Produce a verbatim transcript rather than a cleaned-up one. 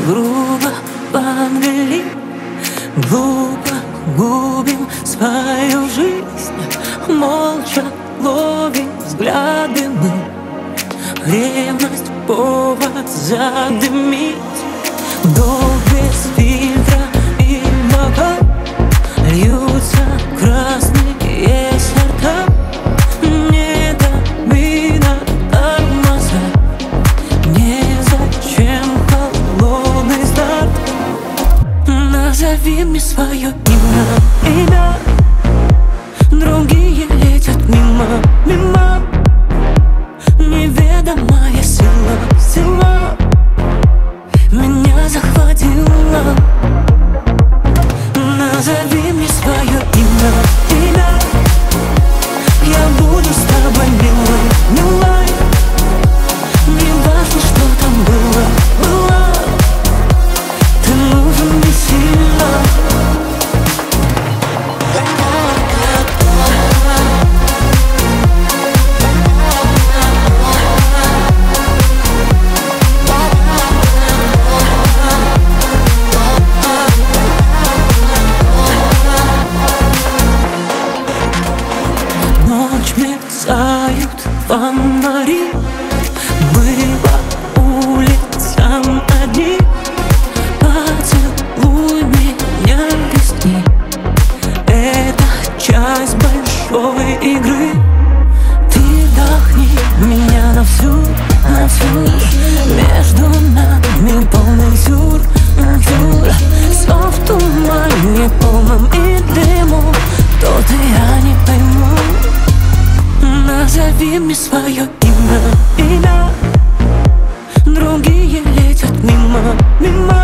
грубо подвели, глупо губим свою жизнь, молча ловим взгляды мы. Ревность — повод задымить, вдох без фильтра и бокал, льются красные сорта. Не дави на тормоза, незачем холодный старт. Назови мне свое имя, имя. Другие летят мимо, мимо. Неведомая сила, сила меня захватила. Назови мне свое имя, имя. Я буду с тобой милой, милой. Не важно, что там было, было. Ты нужен мне сильно. Ночь мерцают фонари, мы по улицам одни. Поцелуй меня, рискни, это часть большой игры. Ты вдохни меня на всю, на всю. Между нами полный сюр, сюр. Все в тумане полном и дыму. Кто ты, я не пойму. Назови мне свое имя, имя. Другие летят мимо, мимо.